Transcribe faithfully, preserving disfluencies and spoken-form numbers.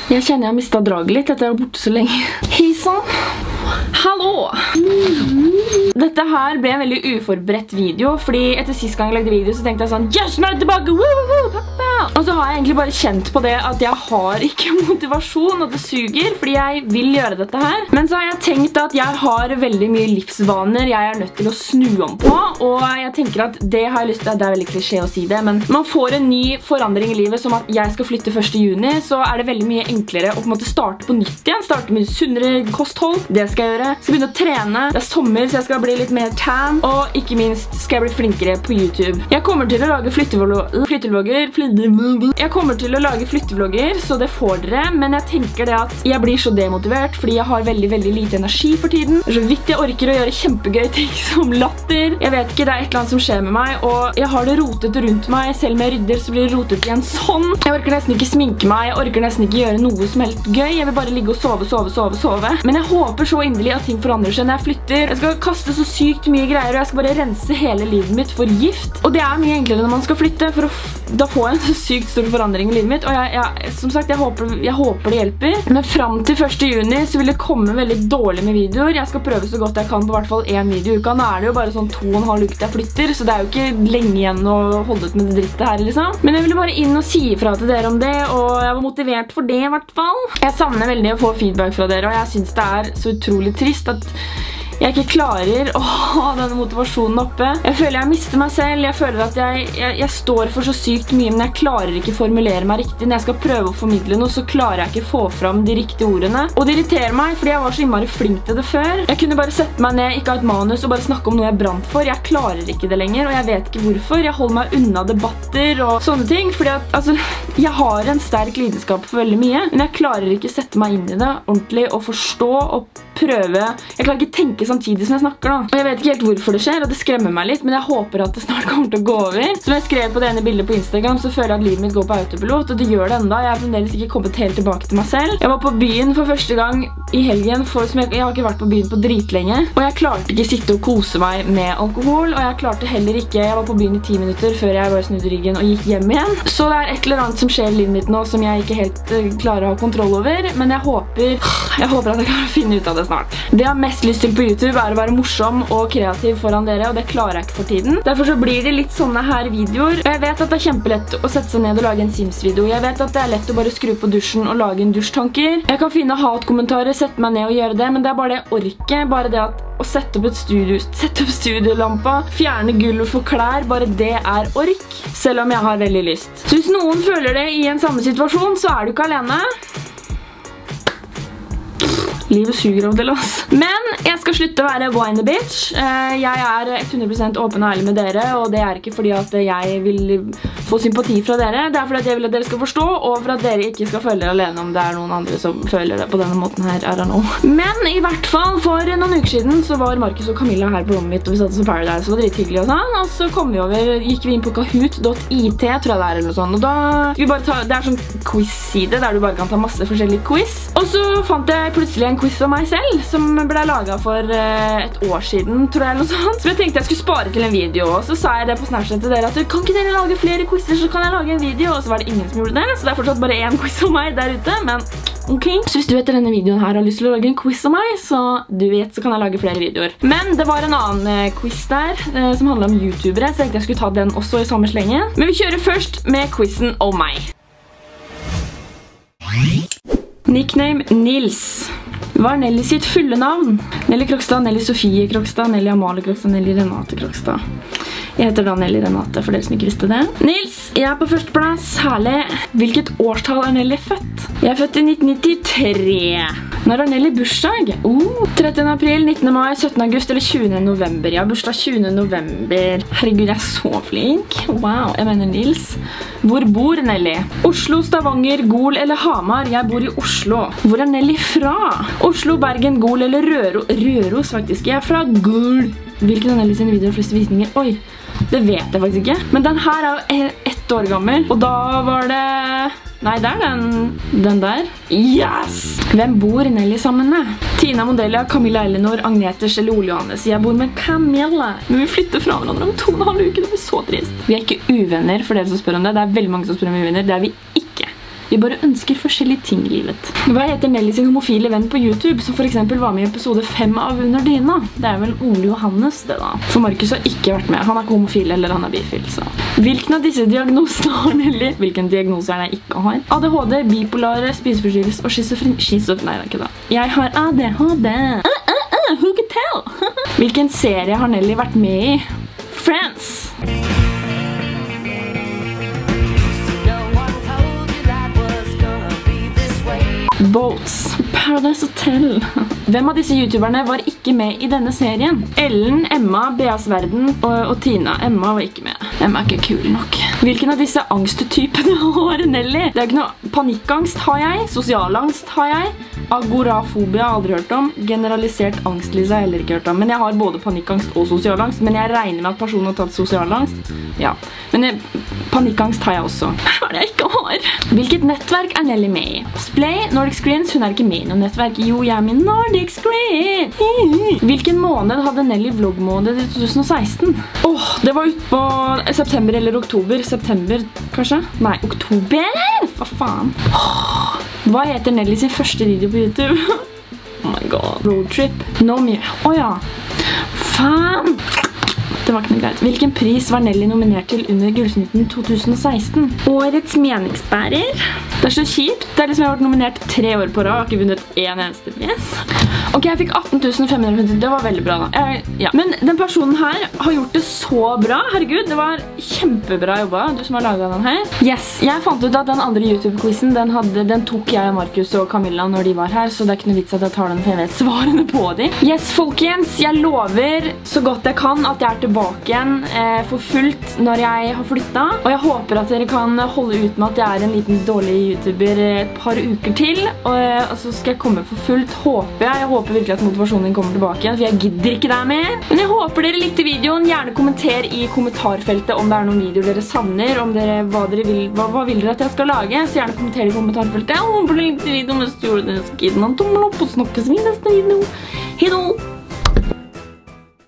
Jeg kjenner jeg har mistet draget litt etter jeg var borte så lenge. Hei sann! Hallo! Dette her ble en veldig uforberedt video, fordi etter sist gang jeg lagde video så tenkte jeg sånn yes, nå er det tilbake! Woo, woo, pappa! Og så har jeg egentlig bare kjent på det at jeg har ikke motivasjon, og det suger, fordi jeg vil gjøre dette her. Men så har jeg tenkt at jeg har veldig mye livsvaner jeg er nødt til å snu om på, og jeg tenker at det har jeg lyst til, det er veldig klisjé å si det, men man får en ny forandring i livet, som at jeg skal flytte første juni, så er det veldig mye enklere å på en måte starte på nytt igjen, starte med sunnere kosthold, det skal jeg gjøre. Jeg skal begynne å trene, det er sommer, så jeg skal bli litt mer tan, og ikke minst skal jeg bli flinkere på YouTube. Jeg kommer til å lage flyttevlogger, jeg kommer til å lage flyttevlogger, så det får dere, men jeg tenker det at jeg blir så demotivert, fordi jeg har veldig, veldig lite energi for tiden. Det er så vidt jeg orker å gjøre kjempegøye ting som latter. Jeg vet ikke, det er et eller annet som skjer med meg, og jeg har det rotet rundt meg. Selv om jeg rydder, så blir det rotet igjen sånn. Jeg orker nesten ikke sminke meg, jeg orker nesten ikke gjøre noe som helst gøy. Jeg vil bare ligge og sove, sove, sove, sove. Men jeg håper så inderlig at ting forandrer seg når jeg flytter. Jeg skal kaste så sykt mye greier, og jeg skal bare rense hele livet mitt for gift. Og det er mye enklere når man skal flytte, for å f da får jeg en så sykt stor forandring i livet mitt. Og jeg, jeg, som sagt, jeg håper, jeg håper det hjelper. Men frem til første juni så vil det komme veldig dårlig med videoer. Jeg skal prøve så godt jeg kan på hvert fall en video i uka. Nå er det jo bare sånn to og en halv uke jeg flytter, så det er jo ikke lenge igjen å holde ut med det drittet her, liksom. Men jeg ville bare inn og si ifra til dere om det, og jeg var motivert for det i hvert fall. Jeg savner veldig å få feedback fra dere, og jeg synes det er så utrolig trist at jeg ikke klarer å ha denne motivasjonen oppe. Jeg føler jeg mister meg selv. Jeg føler at jeg, jeg, jeg står for så sykt mye, men jeg klarer ikke å formulere meg riktig. Når jeg skal prøve å formidle noe, så klarer jeg ikke å få fram de riktige ordene. Og det irriterer meg, fordi jeg var så innmari flink til det før. Jeg kunne bare sette meg ned, ikke ha et manus, og bare snakke om noe jeg brant for. Jeg klarer ikke det lenger, og jeg vet ikke hvorfor. Jeg holder meg unna debatter og sånne ting, fordi at, altså, jeg har en sterk lidenskap for veldig mye, men jeg klarer ikke sette meg inn i det ordentlig og forstå og prøve. Jeg klarer ikke tenke samtidig som jeg snakker da. Og jeg vet ikke helt hvorfor det skjer, og det skremmer meg litt, men jeg håper at det snart kommer til å gå over. Som jeg skrev på det ene bildet på Instagram, så føler jeg at livet mitt går på autopilot, og det gjør det enda. Jeg har fremdeles ikke kommet helt tilbake til meg selv. Jeg var på byen for første gang i helgen, for, som jeg, jeg har ikke vært på byen på dritlenge, og jeg klarte ikke sitte og kose meg med alkohol, og jeg klarte heller ikke, jeg var på byen i ti minutter før jeg bare snudde ryggen og gikk hjem igjen. Så det er et eller annet som skjer i livet mitt nå, som jeg ikke helt uh, klarer å ha kontroll over, men jeg håper, jeg håper at jeg kan finne ut av det snart. Det jeg har mest lyst til på YouTube er å være morsom og kreativ foran dere, og det klarer jeg ikke for tiden. Derfor så blir det litt sånne her videoer. Og jeg vet at det er kjempelett å sette seg ned og lage en Sims-video. Jeg vet at det er lett å bare skru på dusjen og lage en dusjtanker. Jeg kan finne hatkommentarer, sette meg ned og gjøre det, men det er bare det orket. Bare det at å sette opp et studio, sette opp studiolampa, fjerne gulv for klær, bare det er ork, selv om jeg har veldig lyst. Så hvis noen føler det i en samme situasjon, så er du ikke alene. Livet suger av det, ass. Men jeg skal slutte å være whiny bitch. Jeg er hundre prosent åpen og ærlig med dere, og det er ikke fordi at jeg vil få sympati fra dere. Det er fordi at jeg vil at dere skal forstå, og for at dere ikke skal føle dere alene om det er noen andre som føler det på denne måten her, I don't know. Men i hvert fall, for noen uker siden så var Markus og Camilla her på rommet mitt, og vi satt som Paradise, og det var drithyggelig og sånn. Og så kom vi over, gikk vi inn på kahoot dot I T, tror jeg det er, eller noe sånt. Og da, vi bare ta, det er sånn quiz-side, der du bare kan ta masse forskjellige quiz. Og så fant jeg plutselig en quiz om meg selv, som ble laget for uh, et år siden, tror jeg, eller noe sånt. Så jeg tenkte jeg skulle spare til en video, og så sa jeg det på Snapchat til dere, at kan ikke dere lage flere quizer, så kan jeg lage en video, og så var det ingen som gjorde det, så det er fortsatt bare en quiz om meg der ute, men ok. Så hvis du etter denne videoen her har lyst til å lage en quiz om meg, så du vet, så kan jeg lage flere videoer. Men det var en annen uh, quiz der, uh, som handlet om youtubere, så jeg tenkte jeg skulle ta den også i samme slenge. Men vi kjører først med quizen om meg. Nickname Nils. Hva er Nelly sitt fulle navn? Nelly Krokstad, Nelly Sofie Krokstad, Nelly Amalie Krokstad, Nelly Renate Krokstad. Jeg heter da Nelly Renate, for dere som ikke visste det. Nils, jeg er på første plass. Herlig. Hvilket årstall er Nelly født? Jeg er født i nitten nittitre. Når er Nelly bursdag? Oh, trettende april, nittende mai, syttende august eller tjuende november. Jeg har bursdag tjuende november. Herregud, jeg er så flink. Wow, jeg mener Nils. Hvor bor Nelly? Oslo, Stavanger, Gol eller Hamar? Jeg bor i Oslo. Hvor er Nelly fra? Oslo, Bergen, Gol eller Røros? Røros, faktisk. Jeg er fra Gol. Hvilken av Nelly sine videoer har flest visninger? Oi, det vet jeg faktisk ikke. Men den her er jo ett år gammel. Og da var det... Nei, det er den, den der. Yes! Hvem bor Nelly sammen med? Tina Modelia, Camilla Elinor, Agnetes eller Ole Johannes. Jeg bor med Camilla. Men vi flytter fra hverandre om to og en halv uke. Det blir så trist. Vi er ikke uvenner, for dere som spør om det. Det er veldig mange som spør om uvenner. Det er vi ikke. Vi bare ønsker forskjellige ting i livet. Hva heter Nelly sin homofile venn på YouTube, som for eksempel var med i episode fem av Under Dyna? Det er vel Ole Johannes, det da. For Markus har ikke vært med. Han er ikke homofil, eller han er bifil, så. Hvilken av disse diagnosene har Nelly? Hvilken diagnose er det jeg ikke har? A D H D, bipolare, spiseforstyrrelse og schizofreni. Schizof... Nei, det er ikke det. Jeg har A D H D. Uh, uh, uh, who could tell? Hvilken serie har Nelly vært med i? Friends. Boats. Paradise Hotel. Hvem av disse youtuberne var ikke med i denne serien? Ellen, Emma, Beas Verden og, og Tina. Emma var ikke med. Emma er ikke kul nok. Hvilken av disse angsttypene har Nelly? Det er ikke noe panikkangst har jeg, sosialangst har jeg, agorafobia har jeg aldri hørt om, generalisert angstlise har jeg heller ikke hørt om. Men jeg har både panikkangst og sosialangst, men jeg regner med at personen har tatt sosialangst. Ja, men jeg, panikkangst har jeg også. Hva er det jeg ikke har? Hvilket nettverk er Nelly med i? Splay, Nordic Screens, hun er ikke med i noe nettverk. Jo, jeg er med i Nordic Screen. Hvilken måned hadde Nelly vloggmåned i to tusen og seksten? Åh, oh, det var ut på september eller oktober. September, kanskje? Nei, oktober? Hva faen? Oh, hva heter Nelly sin første video på YouTube? Oh my god. Roadtrip. No mye. Åja. Faen. Det var ikke noe greit. Hvilken pris var Nelly nominert til under Gullsnutten to tusen og seksten? Årets meningsbærer. Det er så kjipt. Det er liksom jeg har vært nominert tre år på rad. Jeg har ikke vunnet en eneste pris. Ok, jeg fikk atten tusen fem hundre og femti. Det var veldig bra da. Jeg, ja. Men den personen her har gjort det så bra. Herregud, det var kjempebra jobba. Du som har laget den her. Yes, jeg fant ut at den andre YouTube-quizen, den, den tok jeg, Markus og Camilla når de var her, så det er ikke noe vits at jeg tar den, for jeg vet svarene på de. Yes, folkens, jeg lover så godt jeg kan at jeg er tilbake igjen eh, for fullt når jeg har flyttet. Og jeg håper at dere kan holde ut med at jeg er en liten dårlig YouTuber et par uker til. Og, og så skal jeg komme for fullt, håper jeg. Jeg håper virkelig at motivasjonen din kommer tilbake igjen, for jeg gidder ikke det mer. Men jeg håper dere likte videoen. Gjerne kommenter i kommentarfeltet om det er noen videoer dere savner, om dere, hva, dere vil, hva, hva vil dere at jeg skal lage. Så gjerne kommenter i kommentarfeltet. Jeg håper dere likte videoen, hvis du gjorde det, så gitt den en tommel opp og snakkes vi i neste video. Hei då!